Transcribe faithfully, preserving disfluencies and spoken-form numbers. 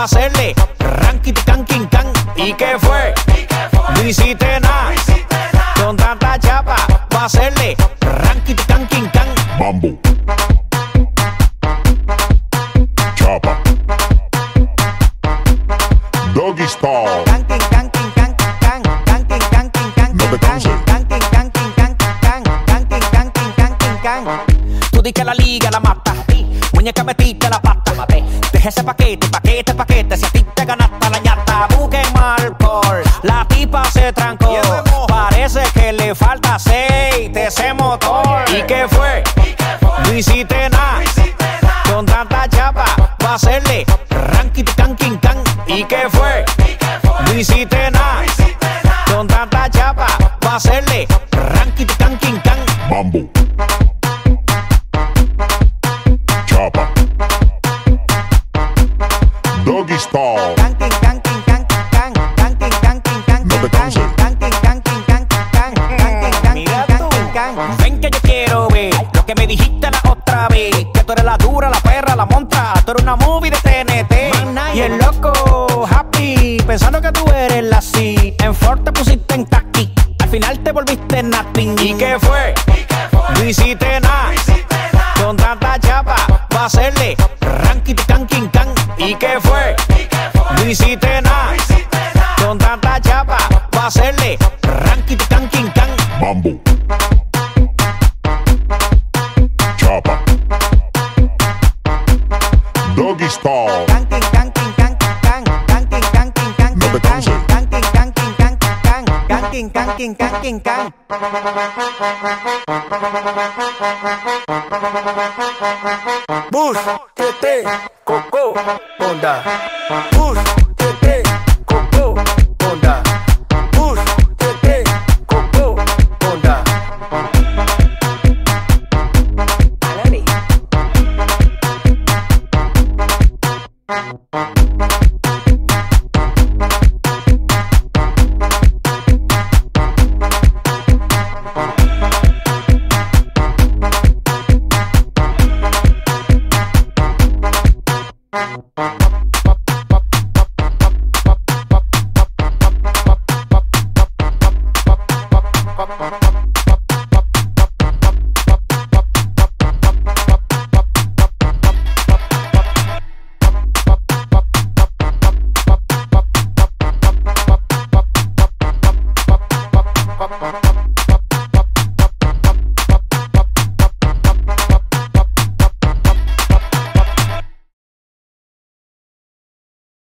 hacerle ranking can king can. ¿Y qué fue? No hiciste nada. Con tanta chapa pa' hacerle ranking can king can. Mambo. Chapa. Doggy style. Canking canking can can canking canking can. No te canses. Canking canking can can canking canking canking can. Tú di que la liga la mata. Muñeca metiste la pata. Deja ese paquete, paquete, paquete. Si a ti te ganaste la ñata, busque alcohol. La tipa se trancó. Parece que le falta aceite ese motor. ¿Y qué fue? No hiciste nada. Con tanta chapa pa' hacerle ranking canking can. ¿Y qué fue? No hiciste nada. Con tanta chapa pa' hacerle ranking canking can. Mambo. Chapa. Doggy style. Canking canking can can canking canking can. No te canses. Canking canking can can canking canking can. Ven que yo quiero ver lo que me dijiste la otra vez. Que tú eres la dura, la perra, la montra. Tú eres una movie de T N T. Y el loco happy pensando que tú eres la C. En Ford te pusiste en taqui. Al final te volviste nothing. ¿Y qué fue? No hiciste nada. Con tanta chapa pa' hacerle ranking canking can. ¿Y qué fue? No hiciste nada. Con tanta chapa pa' hacerle ranking canking can. Mambo. Chapa. Doggy style. Canking canking can can canking canking can. No te canses. Canking canking can can canking canking canking can. Bush, Tete, Coco, Honda. Bush, Tete, Coco, Honda. Bush, Tete, Coco, Honda. Bye.